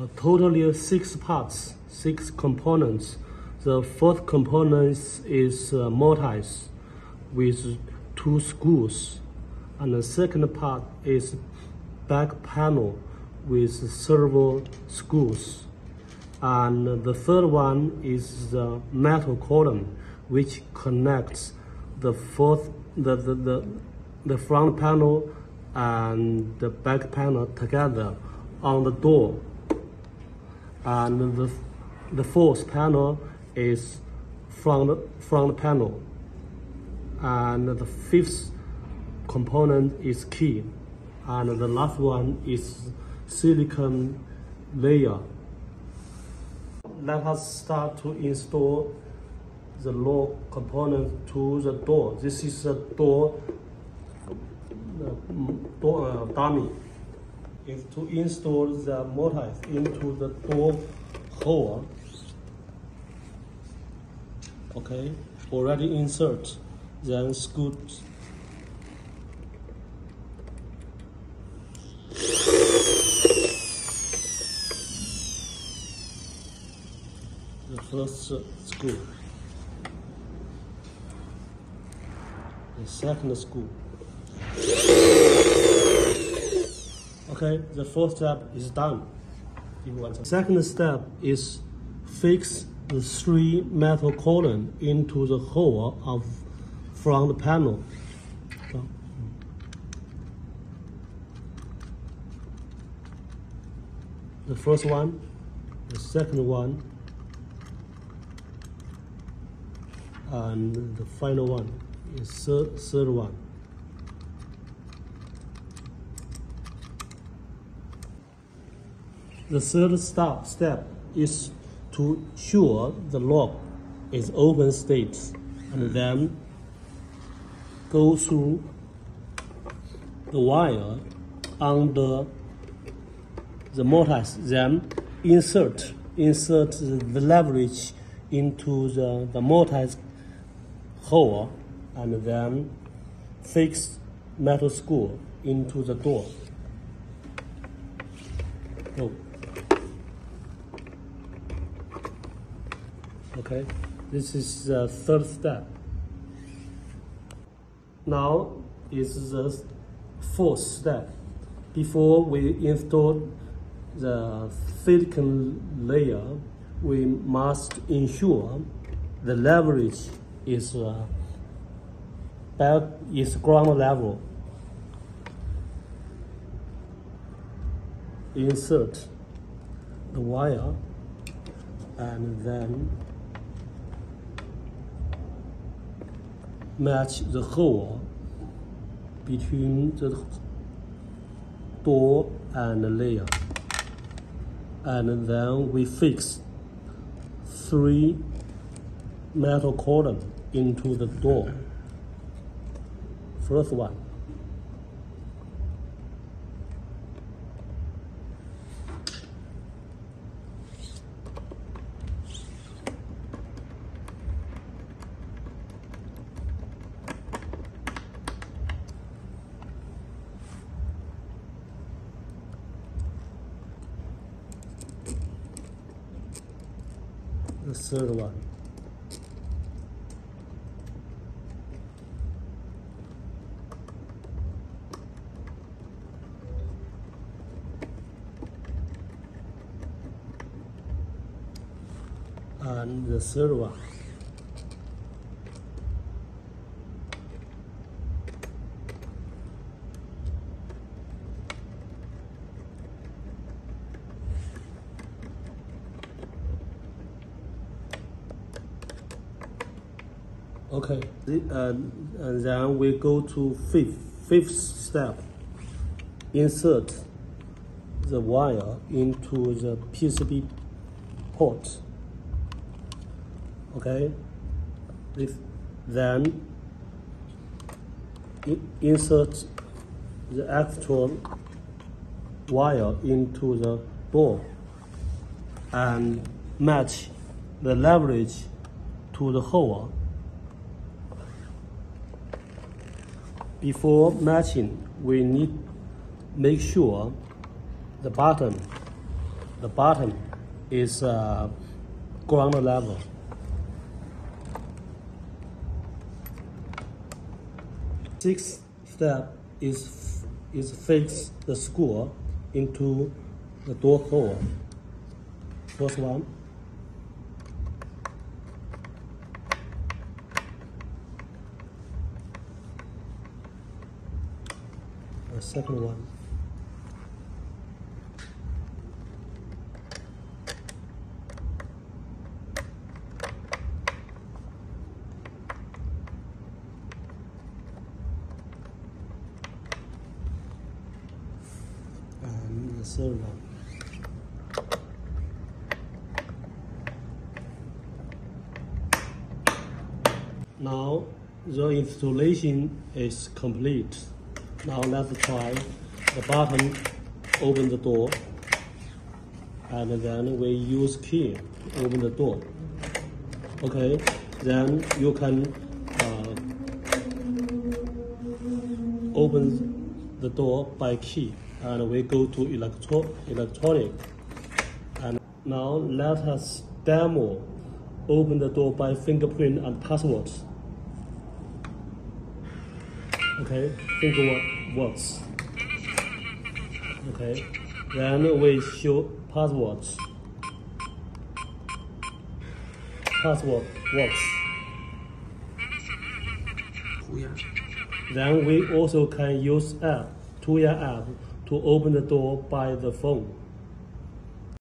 totally 6 parts, 6 components. The first component is mortise with 2 screws, and the second part is back panel with servo screws, and the third one is the metal column which connects the front panel and the back panel together on the door, and the fourth panel is front panel, and the fifth component is key, and the last one is silicon layer. Let us start to install the lock component to the door. This is the door dummy. Is to install the mortise into the door hole. Okay, already insert, then screw. The first screw, the second screw. Okay, the first step is done. Second step is fix the 3 metal columns into the hole of front panel. The first one, the second one, and the final one is third one. The third step is to ensure the lock is open state, and then go through the wire under the mortise, then insert the leverage into the mortise hole, and then fix metal screw into the door. Go. Okay, this is the third step. Now is the fourth step. Before we install the silicon layer, we must ensure the leverage is ground level. Insert the wire, and then match the hole between the door and the layer, and then we fix 3 metal columns into the door. First one, the third one, and the third one. Okay, and then we go to fifth step. Insert the wire into the PCB port. Okay, then insert the actual wire into the door and match the leverage to the hole. Before matching, we need make sure the button The bottom is ground level. Sixth step is fix the screw into the door hole. First one. The second one. And the third one. Now the installation is complete. Now let's try the button, open the door, and then we use key to open the door. Okay, then you can open the door by key, and we go to electronic. And now let us demo open the door by fingerprint and passwords. Okay, finger works. Okay, then we show passwords. Password works. Then we also can use app, 2-year app, to open the door by the phone.